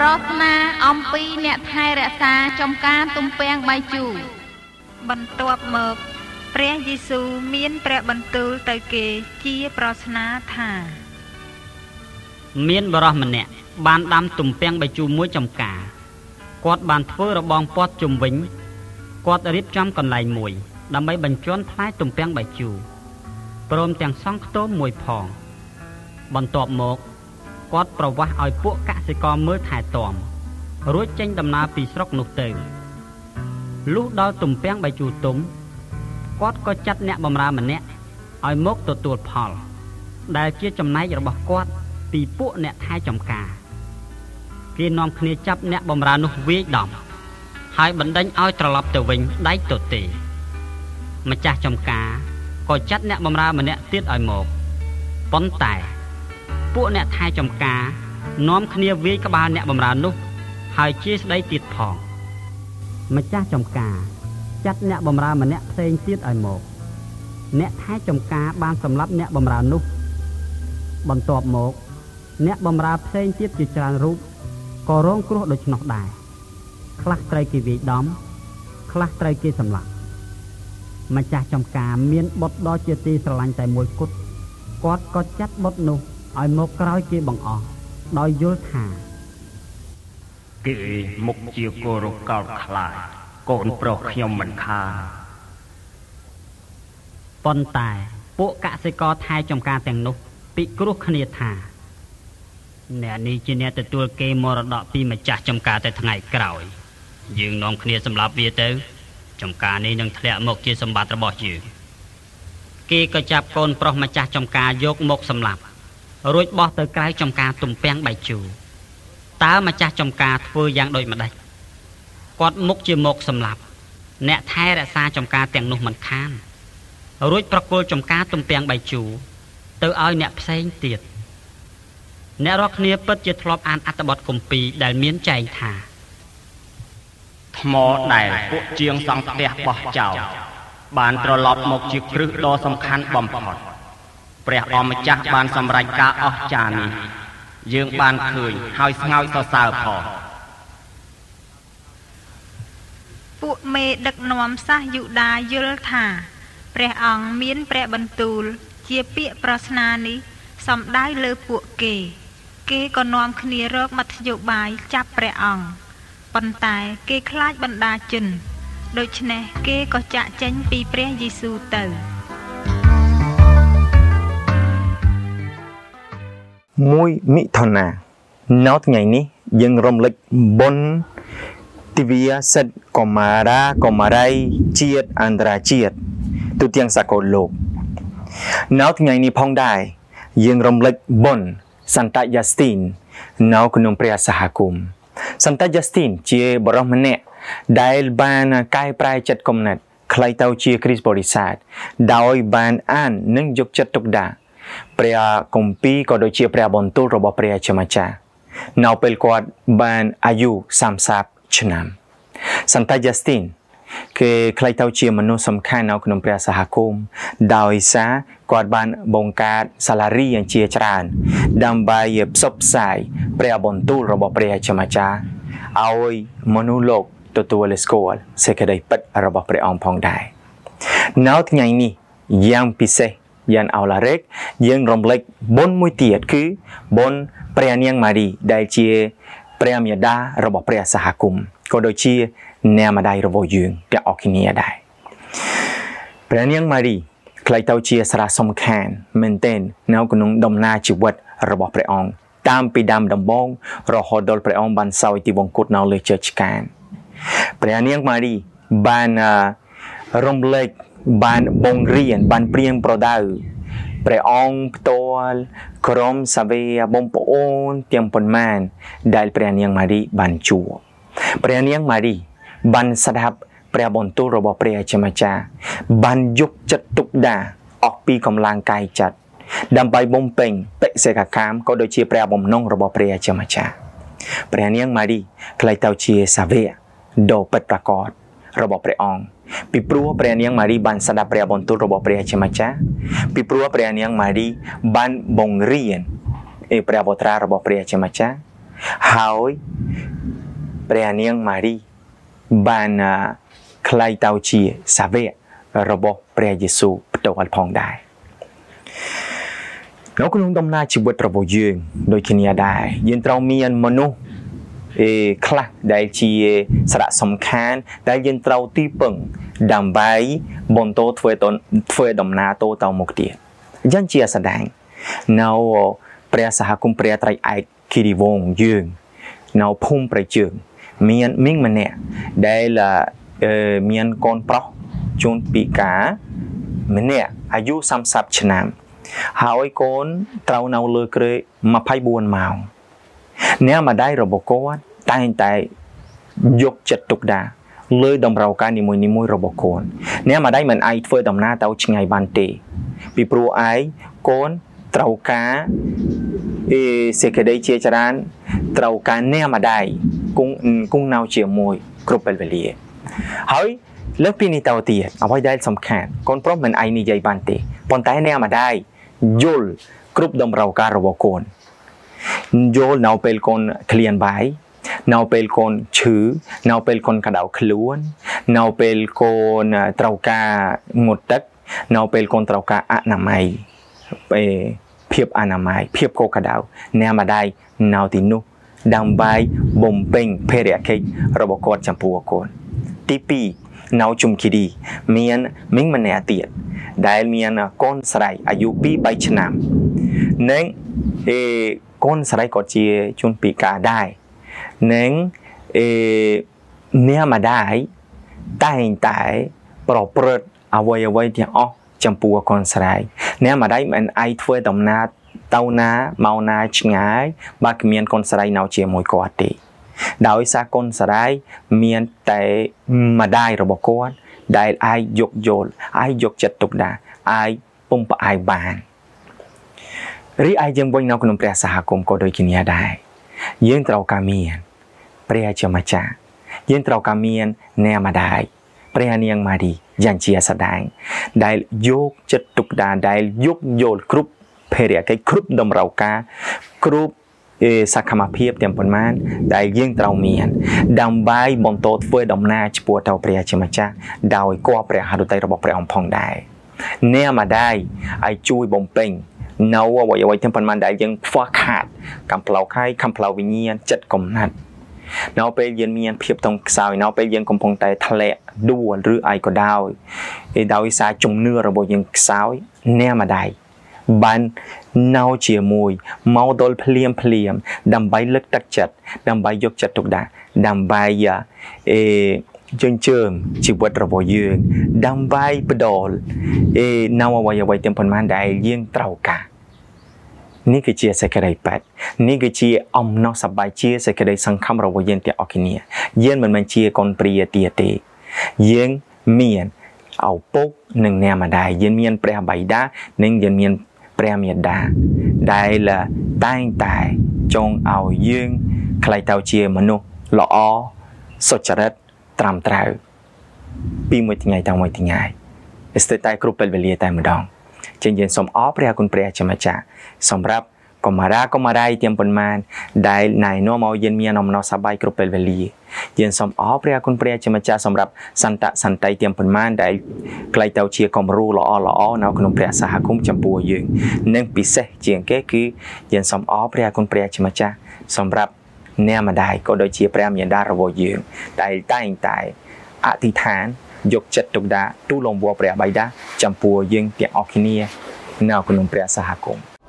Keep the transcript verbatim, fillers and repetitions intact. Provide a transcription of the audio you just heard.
ប្រស្នាអំពីអ្នកថែរក្សាចំការទំពាំងបាយជូរបន្ទាប់មកព្រះយេស៊ូវមានព្រះបន្ទូលទៅគេជាប្រស្នាថាមានបរិសម្នាក់បានដាំទំពាំងបាយជូរមួយចំការគាត់បានធ្វើរបងព័ទ្ធជុំវិញគាត់រៀបចំកន្លែងមួយដើម្បីបញ្ជាន់ផ្លែទំពាំងបាយជូរព្រមទាំងសង់ខ្ទមមួយផងបន្ទាប់មកគាត់ប្រវាស់ឲ្យពួកកសិករមើលថែទាំរួចចេញដំណើរពីស្រុកនោះទៅលុះដល់ទំពាំងបាយជូរទុំគាត់ក៏ចាត់អ្នកបម្រើម្នាក់ឲ្យមកទទួលផលដែលជាចំណែករបស់គាត់ពីពួកអ្នកថែចំការគេនាំគ្នាចាប់អ្នកបម្រើនោះវាយដំហើយបណ្ដេញឲ្យត្រឡប់ទៅវិញដៃទទេម្ចាស់ចំការក៏ចាត់អ្នកបម្រើម្នាក់ទៀតឲ្យមកប៉ុន្តែពួកអ្នកថែចំការនាំគ្នាវាយក្បាលអ្នកបម្រើនោះហើយជាស្ដីទៀតផងម្ចាស់ចំការចាត់អ្នកបម្រើម្នាក់ផ្សេងទៀតឲ្យមកអ្នកថែចំការបានសម្លាប់អ្នកបម្រើនោះបន្ទាប់មកអ្នកបម្រើផ្សេងទៀតជាច្រើនរូបក៏រងគ្រោះដូច្នោះដែរខ្លះត្រូវគេវាយដំខ្លះត្រូវគេសម្លាប់ម្ចាស់ចំការមានបុត្រដ៏ជាទីស្រឡាញ់តែមួយគត់គាត់ក៏ចាត់បុត្រនោះឲ្យមកក្រោយគេបង្អស់ដោយយល់ថាគេមុខជាគោរពកោតខ្លាចកូនប្រុសខ្ញុំមិនខានប៉ុន្តែពួកកសិករថែចំការទាំងនោះពិគ្រោះគ្នាថាអ្នកនេះជាអ្នកទទួលគេមរតកពីម្ចាស់ចំការតែថ្ងៃក្រោយយើងនាំគ្នាសម្លាប់វាទៅចំការនេះនឹងធ្លាក់មកជាសម្បត្តិរបស់យើងគេក៏ចាប់កូនប្រុសម្ចាស់ចំការយកមកសម្លាប់រួចបោះទៅក្រៅចំការទំពាំងបាយជូរតើម្ចាស់ចំការធ្វើយ៉ាងដូចម្ដេចគាត់មុខជាមកសម្លាប់អ្នកថែរក្សាចំការទាំងនោះមិនខានរួចប្រគល់ចំការទំពាំងបាយជូរទៅឲ្យអ្នកផ្សេងទៀតអ្នករាល់គ្នាពិតជាធ្លាប់អានអត្ថបទគម្ពីរដែលមានចែងថាថ្មដែលពួកជាងសង់ផ្ទះបោះចោលបានត្រឡប់មកជាគ្រឹះដ៏សំខាន់បំផុតព្រះអម្ចាស់បានសម្រេចការអស្ចារ្យនេះយើងបានឃើញហើយស្ងើចសរសើរផងពួកមេដឹកនាំសាសយូដាយល់ថាព្រះអង្គមានព្រះបន្ទូលជាពាក្យប្រស្នានេះសំដៅលើពួកគេគេក៏នាំគ្នារកមធ្យោបាយចាប់ព្រះអង្គប៉ុន្តែគេខ្លាចបណ្ដាជនដូច្នេះគេក៏ចាកចេញពីព្រះយេស៊ូវទៅមួយមិថុនានៅថ្ងៃនេះយើងរំលឹកបុណ្យទិវាសិទ្ធិកុមារាកុមារីជាតិអន្តរជាតិទូទាំងសកលលោកនៅថ្ងៃនេះផងដែរយើងរំលឹកបុណ្យសន្តយ៉ាស្ទីននៅក្នុងព្រះសហគមន៍សន្តយ៉ាស្ទីនជាបរិសម្នាក់ដែលបានកែប្រែចិត្តគំនិតខ្លីទៅជាគ្រីស្ទបរិស័ទដោយបានអាននិងយកចិត្តទុកដាក់ព្រះគម្ពីរក៏ដូចជាព្រះបន្ទូលរបស់ព្រះជាម្ចាស់នៅពេលគាត់បានអាយុសាមសិបឆ្នាំសន្តយ៉ាស្ទីនគេខ្លីទៅជាមនុស្សសំខាន់នៅក្នុងព្រះសហគមន៍ដោយសារគាត់បានបង្កើតសាលារៀនជាច្រើនដើម្បីផ្សព្វផ្សាយព្រះបន្ទូលរបស់ព្រះជាម្ចាស់ឲ្យមនុស្សលោកទទួលស្គាល់សេចក្តីពិតរបស់ព្រះអង្គផងដែរនៅថ្ងៃនេះយ៉ាងពិសេសយ៉ាងអោឡារេកយើងរំលឹកបុណ្យមួយទៀតគឺបុណ្យព្រះនាងម៉ារីដែលជាព្រះមាតារបស់ព្រះសហគមន៍ក៏ដូចជាអ្នកម្ដាយរបស់យើងទាំងអស់គ្នាដែរព្រះនាងម៉ារីខ្លីទៅជាសារៈសំខាន់មែនទែននៅក្នុងដំណើរជីវិតរបស់ព្រះអង្គតាមពីដើមដំបូងរហូតដល់ព្រះអង្គបានសោយទីវង្គតនៅលើជើងឆ្កាងព្រះនាងម៉ារីបានរំលែកបានបង្រៀនបានព្រៀងប្រដៅព្រះអង្គផ្ទាល់ក្រុមសាវកបងប្អូនទាំងប៉ុន្មានដែលព្រះនាងម៉ារីបានជួបព្រះនាងម៉ារីបានស្ដាប់ព្រះបន្ទូលរបស់ព្រះជាម្ចាស់បានយកចិត្តទុកដាក់អស់ពីកម្លាំងកាយចិត្តដើម្បីបំពេញបេសកកម្មក៏ដូចជាព្រះបំណងរបស់ព្រះជាម្ចាស់ព្រះនាងម៉ារីខ្លីទៅជាសាវកដ៏ពិតប្រាកដរបស់ព្រះអង្គពីព្រោះព្រះនាងម៉ារីបានស្ដាប់ព្រះបន្ទូលរបស់ព្រះជាម្ចាស់ពីព្រោះព្រះនាងម៉ារីបានបង្រៀនឯព្រះវត្រារបស់ព្រះជាម្ចាស់ហើយព្រះនាងម៉ារីបានក្លាយទៅជាសាវករបស់ព្រះយេស៊ូវផ្ទាល់ផងដែរនៅក្នុងដំណើរជីវិតរបស់យើងដូចគ្នាដែរយើងត្រូវមានមនុស្សអេខ្លះដែលជាសារៈសំខាន់ដែលយើងត្រូវទីពឹងដើម្បីបន្តធ្វើតធ្វើដំណើរតទៅមុខទៀតយ៉ាងជាស្ដែងនៅព្រះសហគមន៍ព្រះត្រៃឯកគិរីវង្សយើងនៅភូមិប្រជើងមានមីងម្នាក់ដែលមានកូនប្រុសជួនពីការម្នាក់អាយុសាមសិបឆ្នាំហើយកូនត្រូវនៅលើគ្រែម្ភៃបួនម៉ោងអ្នកម្ដាយរបស់គាត់តែងតែយកចិត្តទុកដាក់លើតម្រូវការនីមួយៗរបស់កូនអ្នកម្ដាយមិនអាចធ្វើដំណើរទៅឆ្ងាយបានទេពីព្រោះឯងកូនត្រូវការអេសេចក្តីជាច្រើនត្រូវការអ្នកម្ដាយគង់គង់នៅជាមួយគ្រប់ពេលវេលាហើយលើកពីនេះទៅទៀតអ្វីដែលសំខាន់កូនប្រុសមិនអាចនិយាយបានទេប៉ុន្តែអ្នកម្ដាយយល់គ្រប់តម្រូវការរបស់កូនយល់នៅពេលកូនឃ្លានបាយនៅពេលកូនឈឺនៅពេលកូនក្តៅខ្លួននៅពេលកូនត្រូវការងូតទឹកនៅពេលកូនត្រូវការអនាម័យភាពអនាម័យភាពកក់ក្តៅអ្នកម្ដាយនៅទីនោះដើម្បីបំពេញភារកិច្ចរបស់គាត់ចំពោះកូនទីពីរនៅជុំគិរីមានមីងម្នាក់ទៀតដែលមានកូនស្រីអាយុពីរបីឆ្នាំនិងអេកូនស្រីក៏ជាជនពិការដែរនិងអេអ្នកម្ដាយតែងតែប្រព្រឹត្តអ្វីអ្វីទាំងអស់ចំពោះកូនស្រីអ្នកម្ដាយមិនអាចធ្វើដំណើរទៅណាមកណាឆ្ងាយបើគ្មានកូនស្រីនៅជាមួយគាត់ទេដោយសារកូនស្រីមានតែម្ដាយរបស់គាត់ដែលអាចយកយល់អាចយកចិត្តទុកដាក់អាចពំផ្អែកបានរីឯយើងវិញនៅក្នុងព្រះសហគមន៍ក៏ដូចគ្នាដែរយើងត្រូវការមានព្រះជាម្ចាស់យើងត្រូវការមានអ្នកម្ដាយព្រះនាងម៉ារីយ៉ាងជាស្ដែងដែលយកចិត្តទុកដាក់ដែលយកយល់គ្រប់ភារកិច្ចគ្រប់តម្រូវការគ្រប់សកម្មភាពទាំងប៉ុន្មានដែលយើងត្រូវមានដើម្បីបន្តធ្វើដំណើរឆ្ពោះទៅព្រះជាម្ចាស់ដោយគបព្រះហឫទ័យរបស់ព្រះអង្គផងដែរអ្នកម្ដាយឲ្យជួយបំពេញនៅអ្វីអ្វីទាំងប៉ុន្មានដែលយើងខ្វះខាតកំផ្លូវកាយកំផ្លូវវិញ្ញាណចិត្តកំណត់នៅពេលយើងមានភាពតង់ខ្សោយនៅពេលយើងកំពុងតែធ្លាក់ដួលឬអីក៏ដោយដោយសារជំនឿរបស់យើងខ្សោយអ្នកម្ដាយបាននៅជាមួយមកដល់ភ្លាមភ្លាមដើម្បីលើកទឹកចិត្តដើម្បីយកចិត្តទុកដាក់ដើម្បីអេជញ្ជើញជីវិតរបស់យើងដើម្បីផ្ដល់អេនៅអ្វីអ្វីទាំងប៉ុន្មានដែលយើងត្រូវការនេះគឺជាសេចក្តីពិតនេះគឺជាអំណោះសប្បាយជាសេចក្តីសង្ឃឹមរបស់យើងទាំងអស់គ្នាយើងមិនមែនជាកូនព្រាទៀតទេយើងមានឪពុកនិងអ្នកម្ដាយយើងមានព្រះបិតានិងយើងមានព្រះមាតាដែលតែងតែចង់ឲ្យយើងក្លាយទៅជាមនុស្សល្អសុចរិតត្រឹមត្រូវពីមួយថ្ងៃទៅមួយថ្ងៃស្ទើរតែគ្រប់ពេលវេលាតែម្ដងចឹងយើងសូមអរព្រះគុណព្រះជាម្ចាស់សម្រាប់កុមារាកុមារីទាំងប៉ុន្មានដែលណែនាំឲ្យយើងមានអំណរសប្បាយគ្រប់ពេលវេលាយើងសូមអរព្រះគុណព្រះជាម្ចាស់សម្រាប់សន្តសន្តិទាំងប៉ុន្មានដែលក្លាយទៅជាគំរូល្អល្អនៅក្នុងព្រះសហគមន៍ចំពោះយើងនិងពិសេសជាងគេគឺយើងសូមអរព្រះគុណព្រះជាម្ចាស់សម្រាប់អ្នកម្ដាយក៏ដូចជាព្រះមាតារបស់យើងដែលតែងតែអធិដ្ឋានយកចិត្តទុកដាក់ទូលំវល់ព្រះបិតាចំពោះយើងទាំងអស់គ្នានៅក្នុងព្រះសហគមន៍